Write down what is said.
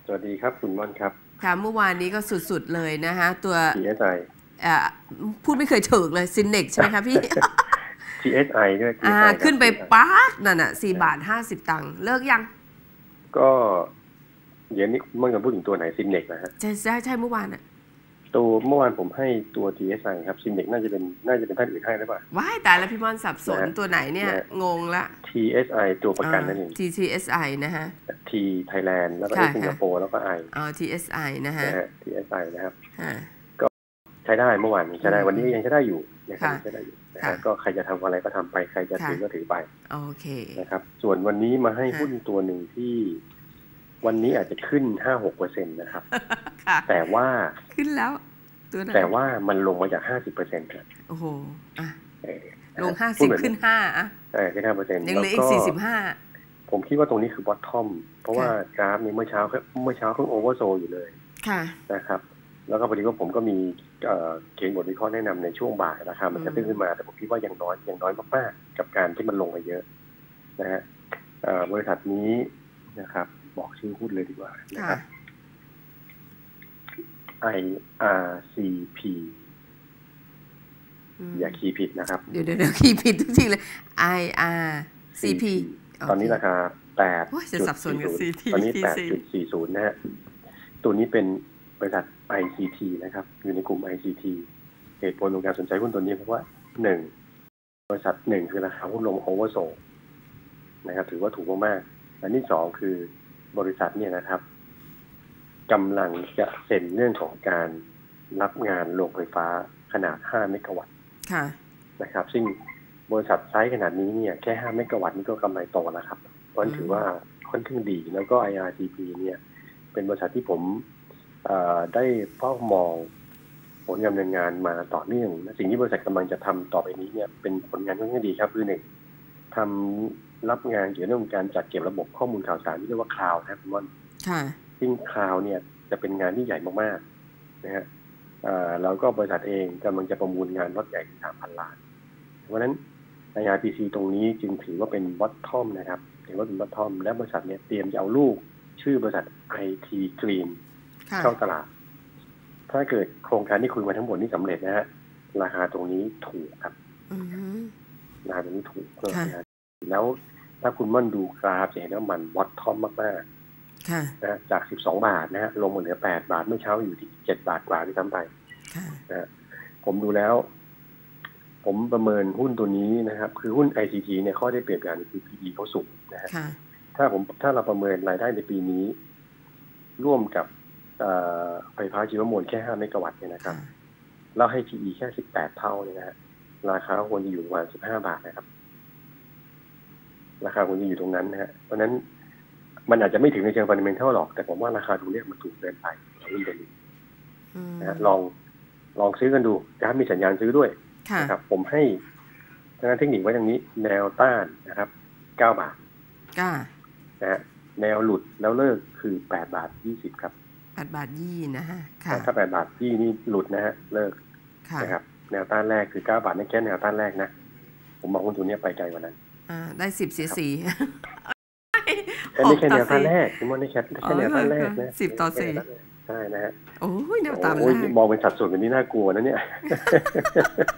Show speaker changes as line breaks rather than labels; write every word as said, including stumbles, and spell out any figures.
สวัสดีครับคุณม่อนครับ
ค่ะเมื่อวานนี้ก็สุดๆเลยนะคะตัว
ที เอส ไอ
อ่าพูดไม่เคยถูกเลยซินเน็กใช่ไหมคะพี่
ที เอส ไอ ด้วย
อ่าขึ้นไปป๊าดนั่นน่ะสี่บาทห้าสิบตังค์เลิกยัง
ก็เดี๋ยวนี้ม่อนจะพูดถึงตัวไหนซินเน็กนะฮะ
ใช่ใช่ใช่เมื่อวานอ่ะ
ตัวเมื่อวานผมให้ตัว ที เอส ไอ ครับซินเน็กน่าจะเป็นน่าจะเป็นท่านอื่นให้หรือเปล่า
ว้ายตายแล้วพี่ม่อนสับสนตัวไหนเนี่ยงงละ
ที เอส ไอ ตัวประกันนั่นเอง
ที ที เอส ไอ นะฮะ
T Thailand แล้วก็ A สิงคโปร์แล้วก็ I
อ๋อ ที เอส ไอ นะฮะ
ที เอส ไอ นะครับ
ก็
ใช้ได้เมื่อวานใช้ได้วันนี้ยังใช้ได้อยู่นะครับใช้ได้อยู่นะฮะก็ใครจะทำอะไรก็ทำไปใครจะถือก็ถือไป
โอเค
นะครับส่วนวันนี้มาให้หุ้นตัวหนึ่งที่วันนี้อาจจะขึ้น ห้าถึงหกเปอร์เซ็นต์ นะครับแต่ว่า
ขึ้นแล้วตัว
แต่ว่ามันลงมาจาก ห้าสิบเปอร์เซ็นต์ ครับ
โอ้โหอ่ะลงห้าสิบขึ้นห้าอ่ะ
เออขึ้น ห้าเปอร์เซ็นต์
ยังเหลืออีกสี่สิบห้า
ผมคิดว่าตรงนี้คือบอททอมเพราะว่ากราฟนี้เมื่อเช้าเมื่อเช้าเพิ่งโอเวอร์โซลอยู่เลยนะครับแล้วก็พอดีว่าผมก็มีเขียนบทวิเคราะห์แนะนำในช่วงบ่ายราคามันจะขึ้นมาแต่ผมคิดว่ายังน้อยยังน้อยมากๆกับการที่มันลงไปเยอะนะฮะบริษัทนี้นะครับบอกชื่อหุ้นเลยดีกว่านะครับ ไอ อาร์ ซี พี อย่าคีย์ผิดนะครับ
เดี๋ยวเดี๋ยวคีย์ผิดทุกทีเลย ไอ อาร์ ซี พี
ตอนนี้ราคาแปด
จะสับสนกับ ซี ที
ตอนนี้ แปดจุดสี่ศูนย์ นะฮะตัวนี้เป็นบริษัท ไอ ซี ที นะครับอยู่ในกลุ่ม ไอ ซี ที เหตุผลของการสนใจหุ้นตัวนี้เพราะว่าหนึ่งบริษัทหนึ่งคือราคาหุ้นลงโอเวอร์โซลนะครับถือว่าถูกมากๆอันที่สองคือบริษัทเนี่ยนะครับกำลังจะเซ็นเรื่องของการรับงานโรงไฟฟ้าขนาดห้าเมกะวัตต์นะครับซึ่งบริษัทไซส์ขนาดนี้เนี่ยแค่ห้าเมกะวัตต์นี่ก็กำไรโตแล้วครับเพราะถือว่าค่อนข้างดีแล้วก็ ไอ อาร์ ซี พี เนี่ยเป็นบริษัทที่ผมได้เฝ้ามองผลการดำเนินงานมาต่อเนื่องสิ่งที่บริษัทกำลังจะทำต่อไปนี้เนี่ยเป็นผลงานค่อนข้างดีครับคือหนึ่งทำรับงานเกี่ยวกับเรื่องการจัดเก็บระบบข้อมูลข่าวสารที่เรียกว่าคลาวด์นะครับคุณม่อนซึ่งคลาวด์เนี่ยจะเป็นงานที่ใหญ่มากๆนะฮะแล้วก็บริษัทเองกำลังจะประมูลงานรถใหญ่ถึง สามพัน ล้านเพราะฉะนั้น ไอ อาร์ พี ซี ตรงนี้จึงถือว่าเป็นบอททอมนะครับถือว่าเป็นบอททอมและบริษัทเนี่ยเตรียมจะเอาลูกชื่อบริษัท ไอ ที Green เข้าตลาดถ้าเกิดโครงการที่คุยมาทั้งหมดนี้สำเร็จนะฮะราคาตรงนี้ถูกครับราคาตรงนี้ถูกแล้วถ้าคุณม่อนดูกราฟจะเห็นว่ามันบอททอมมากๆนะจากสิบสองบาทนะฮะลงมาเหลือแปดบาทเมื่อเช้าอยู่ที่เจ็ดบาทกว่าที่ทำไปนะผมดูแล้วผมประเมินหุ้นตัวนี้นะครับคือหุ้น ไอ ซี ที เนี่ยข้อได้เปรียบอย่างคือ พี อี เขาสูงนะฮะถ้าผมถ้าเราประเมินรายได้ในปีนี้ร่วมกับไฟฟ้าชีวมวลแค่ห้าเมกะวัตต์เนี่ยนะครับแล้วให้ พี อี แค่สิบแปดเท่าเนี่ยนะฮะราคาควรจะอยู่ประมาณสิบห้าบาทนะครับราคาควรจะอยู่ตรงนั้นนะฮะเพราะนั้นมันอาจจะไม่ถึงในเชิงฟันดัมเมนทัลหรอกแต่ผมว่าราคาดูเรียกมันถูกเกินไปหุ้นตัวนี้นะลองลองซื้อกันดูถ้ามีสัญญาณซื้อด้วยนะครับผมให้ทางด้านเทคนิคไว้ตรงนี้แนวต้านนะครับเก้าบาทนะฮะแนวหลุดแล้วเลิกคือแปดบาทยี่สิบครับ
แปดบาทยี่นะฮะ
ถ้าแปดบาทยี่นี่หลุดนะฮะเลิกนะครับแนวต้านแรกคือเก้าบาทนี่แค่แนวต้านแรกนะผมมองหุ้นตัวนี้ไปไกลกว่านั้น
อ่าได้สิบเสียสี่
ไม่ใช่แนวต้านแรกคุณว่าไม่ใช่แค่แนวต้านแรกนะ
สิบต่อสี่
ใช่นะฮะ
โอ้ยแนวต้านแรก
มองเป็นสัดส่วนแบบนี้น่ากลัวนะเนี่ย